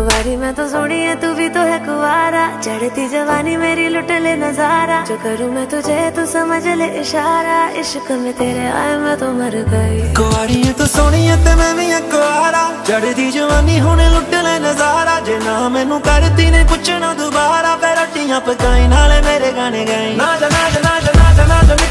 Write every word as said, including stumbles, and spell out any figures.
कुंवारी मैं तो सोनी है, तू भी तो है कुंवारा। चढ़ती जवानी मेरी लुट ले नजारा, जो करूँ मैं तुझे तू समझ ले इशारा। इश्क में तेरे आए मैं तो मर गई। कुंवारी है तू सोनी है ते मैं भी है कुंवारा। चढ़ती जवानी होने लुट ले नजारा, जे ना मैनू करती ने पुछना दोबारा। फिर रोटियां पकाई नाले मेरे गाने गाई। नाच नाच नाच नाच नाच